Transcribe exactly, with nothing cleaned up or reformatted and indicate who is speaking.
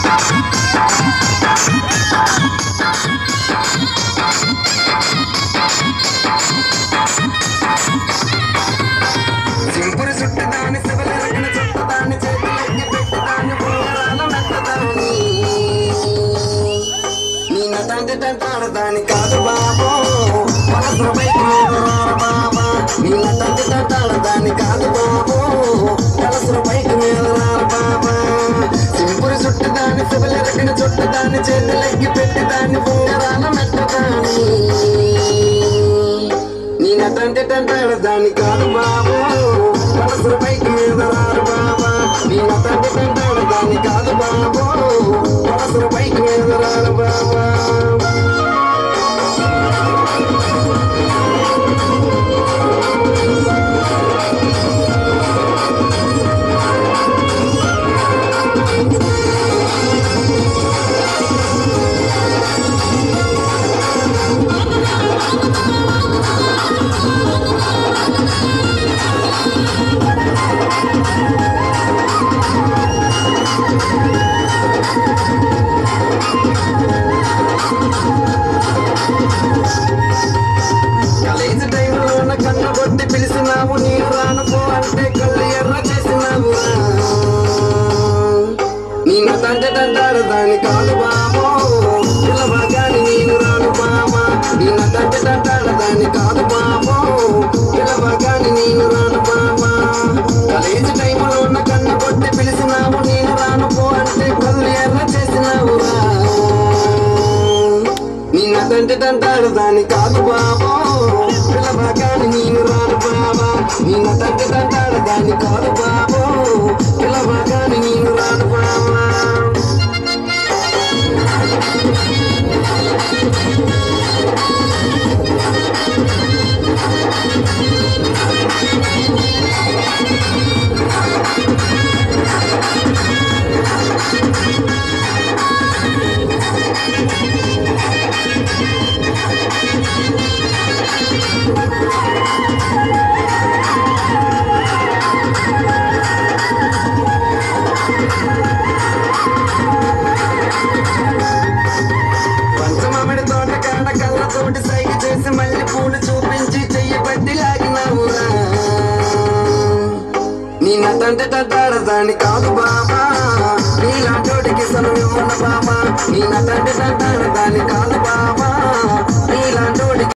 Speaker 1: సింపురు చుట్టదాన్ని శివలెరగిన చుట్టదాన్ని చేతులెక్కి పెట్టదాన్ని పూరాల మెత్తదాన్ని నీ నటంటే తంటాడదాన్ని కాదు బాబో మనసు బైక్ మీద బాబా నీ నటంటే తంటాడదాన్ని కాదు బాబో మనసు బైక్ మీద బాబా సింపురు చుట్టదాన్ని శివలెరగిన చుట్టదాన్ని చేతులెక్కి పెట్టదాన్ని పూరాల మెత్తదాన్ని నీ నటంటే తంటాడదాన్ని కాదు బాబో మనసు బైక్ మీద రారు బాబా నీ నటంటే తంటాడదాన్ని కాదు బాబో మనసు బైక్ మీద రారు బాబా కాలేజీ టైంలో ఉన్న కన్న కొట్టి పిలిచినావు నేను రాను పో అంటే కళ్ళు ఎర్ర చేసినావు నీ నటంటే తంటాడు దాని కాదు బాబో పిల్లవగాని నేను రాను బాబా నీ నటంటే తంటాడు దాన్ని కాదు బాబో పిల్లవగాని నేను రాను బాబా కాలేజీ టైంలో ఉన్న కన్న కొట్టి పిలిచినావు నేను రాను పో అంటే కళ్ళు ఎర్ర చేసినావు నీ నటంటే తంటాడు దాన్ని కాదు బాబో పిల్లవగాని నేను రాను బాబా నీ నటంటే తంటాడు దాన్ని కాదు బాబో పిల్లవగాని నేను రాను బాబా పంచమామిడి తోట కాడ కళ్ళతోటి సైగ చేసి మళ్ళీ పూలు చూపించి చెయ్యి పట్టి లాగినావురా నీ నటంటే తంటాడదాన్ని కాదు బాబా నీలాంటోడికి సను ఇవ్వను బాబా నీ నటంటే తంటాడదాన్ని కాదు